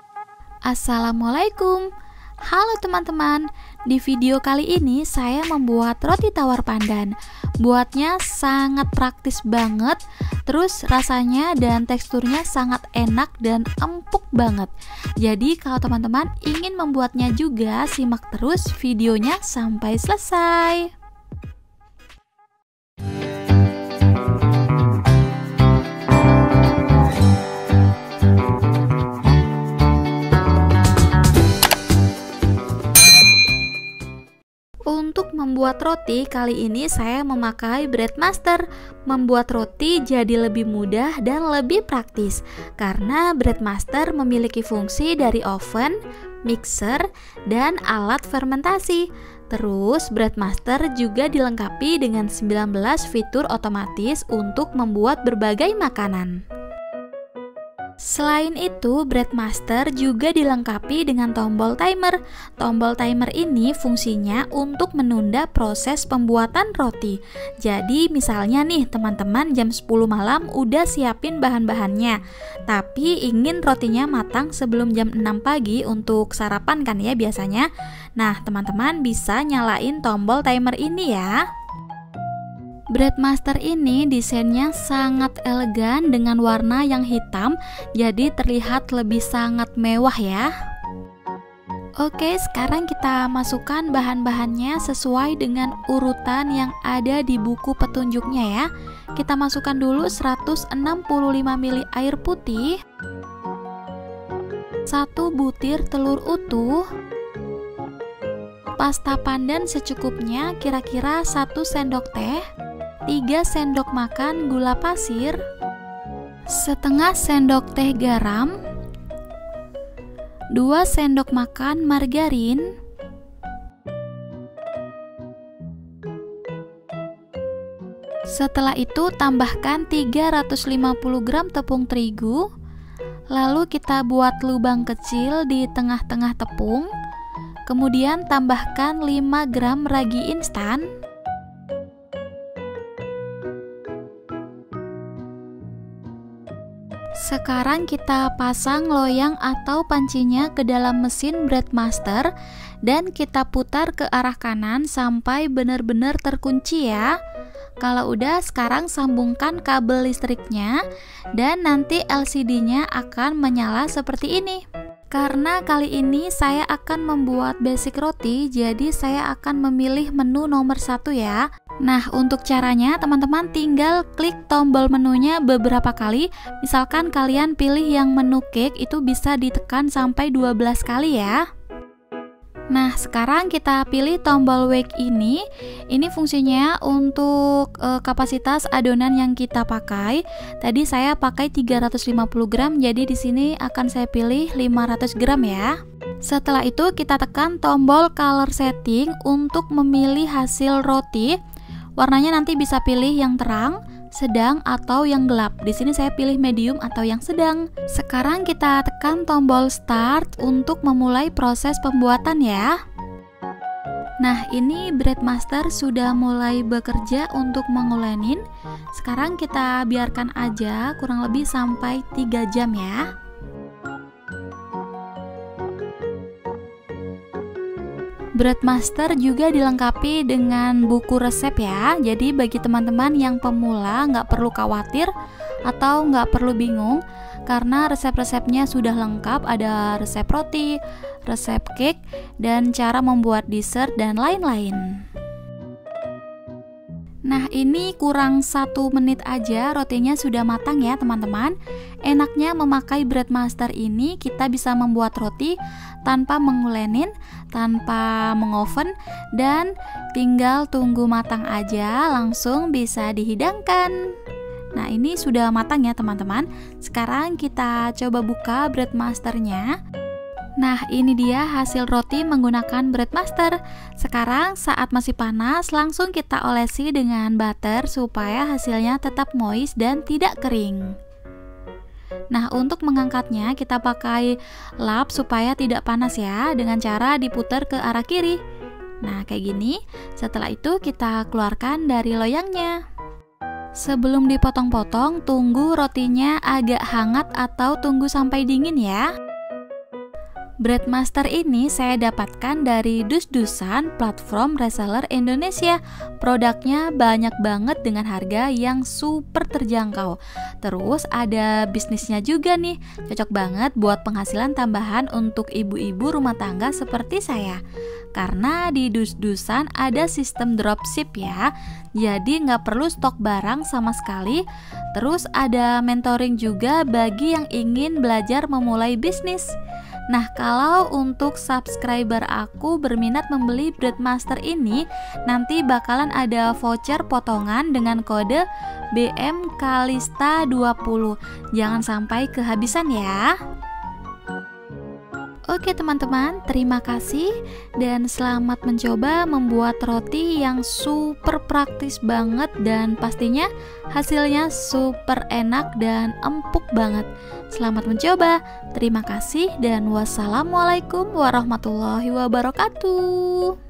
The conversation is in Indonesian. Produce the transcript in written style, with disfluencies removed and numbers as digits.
Assalamualaikum. Halo teman-teman. Di video kali ini saya membuat roti tawar pandan. Buatnya sangat praktis banget. Terus rasanya dan teksturnya sangat enak dan empuk banget. Jadi kalau teman-teman ingin membuatnya juga, simak terus videonya sampai selesai. Untuk membuat roti, kali ini saya memakai Breadmaster. Membuat roti jadi lebih mudah dan lebih praktis karena Breadmaster memiliki fungsi dari oven, mixer, dan alat fermentasi. Terus Breadmaster juga dilengkapi dengan 19 fitur otomatis untuk membuat berbagai makanan. Selain itu, Breadmaster juga dilengkapi dengan tombol timer. Tombol timer ini fungsinya untuk menunda proses pembuatan roti. Jadi misalnya nih teman-teman jam 10 malam udah siapin bahan-bahannya, tapi ingin rotinya matang sebelum jam 6 pagi untuk sarapan kan ya biasanya. Nah teman-teman bisa nyalain tombol timer ini ya. Breadmaster ini desainnya sangat elegan dengan warna yang hitam, jadi terlihat lebih sangat mewah ya. Oke, sekarang kita masukkan bahan-bahannya sesuai dengan urutan yang ada di buku petunjuknya ya. Kita masukkan dulu 165 ml air putih, 1 butir telur utuh, pasta pandan secukupnya kira-kira 1 sendok teh, 3 sendok makan gula pasir, setengah sendok teh garam, 2 sendok makan margarin, setelah itu tambahkan 350 gram tepung terigu, lalu kita buat lubang kecil di tengah-tengah tepung, kemudian tambahkan 5 gram ragi instan, sekarang kita pasang loyang atau pancinya ke dalam mesin Breadmaster dan kita putar ke arah kanan sampai benar-benar terkunci ya. Kalau udah, sekarang sambungkan kabel listriknya dan nanti LCD-nya akan menyala seperti ini. Karena kali ini saya akan membuat basic roti, jadi saya akan memilih menu nomor 1 ya. Nah, untuk caranya teman-teman tinggal klik tombol menunya beberapa kali. Misalkan kalian pilih yang menu cake, itu bisa ditekan sampai 12 kali ya. Nah, sekarang kita pilih tombol wake ini. Ini fungsinya untuk kapasitas adonan yang kita pakai. Tadi saya pakai 350 gram, jadi di sini akan saya pilih 500 gram ya. Setelah itu kita tekan tombol color setting untuk memilih hasil roti. Warnanya nanti bisa pilih yang terang, sedang, atau yang gelap. Di sini saya pilih medium atau yang sedang. Sekarang kita tekan tombol start untuk memulai proses pembuatan ya. Nah, ini Breadmaster sudah mulai bekerja untuk mengulenin. Sekarang kita biarkan aja kurang lebih sampai 3 jam ya. Breadmaster juga dilengkapi dengan buku resep ya. Jadi bagi teman-teman yang pemula nggak perlu khawatir atau nggak perlu bingung karena resep-resepnya sudah lengkap. Ada resep roti, resep cake, dan cara membuat dessert dan lain-lain. Nah, ini kurang 1 menit aja rotinya sudah matang ya teman-teman. Enaknya memakai Breadmaster ini, kita bisa membuat roti tanpa mengulenin, tanpa mengoven, dan tinggal tunggu matang aja langsung bisa dihidangkan. Nah, ini sudah matang ya teman-teman. Sekarang kita coba buka Breadmasternya. Nah, ini dia hasil roti menggunakan Breadmaster. Sekarang saat masih panas, langsung kita olesi dengan butter supaya hasilnya tetap moist dan tidak kering. Nah, untuk mengangkatnya kita pakai lap supaya tidak panas ya, dengan cara diputar ke arah kiri. Nah, kayak gini. Setelah itu kita keluarkan dari loyangnya. Sebelum dipotong-potong, tunggu rotinya agak hangat atau tunggu sampai dingin ya. Breadmaster ini saya dapatkan dari Dus-Dusan, platform reseller Indonesia. Produknya banyak banget dengan harga yang super terjangkau. Terus ada bisnisnya juga nih, cocok banget buat penghasilan tambahan untuk ibu-ibu rumah tangga seperti saya. Karena di Dus-Dusan ada sistem dropship ya, jadi nggak perlu stok barang sama sekali. Terus ada mentoring juga bagi yang ingin belajar memulai bisnis. Nah, kalau untuk subscriber aku berminat membeli Breadmaster ini, nanti bakalan ada voucher potongan dengan kode BMKalista20. Jangan sampai kehabisan ya. Oke teman-teman, terima kasih dan selamat mencoba membuat roti yang super praktis banget dan pastinya hasilnya super enak dan empuk banget. Selamat mencoba, terima kasih dan wassalamualaikum warahmatullahi wabarakatuh.